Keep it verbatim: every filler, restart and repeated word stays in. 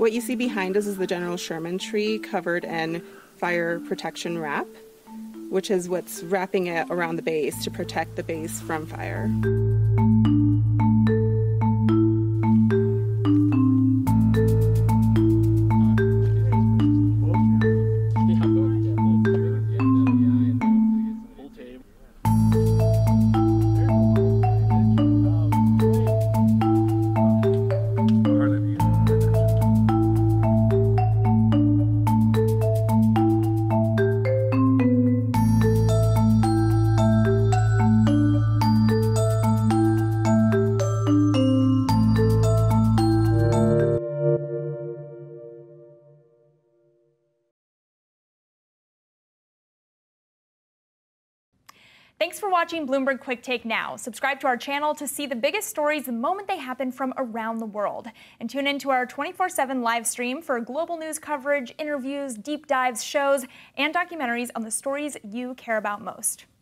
What you see behind us is the General Sherman Tree covered in fire protection wrap, which is what's wrapping it around the base to protect the base from fire. Thanks for watching Bloomberg Quick Take Now. Subscribe to our channel to see the biggest stories the moment they happen from around the world. And tune into our twenty-four seven live stream for global news coverage, interviews, deep dives, shows, and documentaries on the stories you care about most.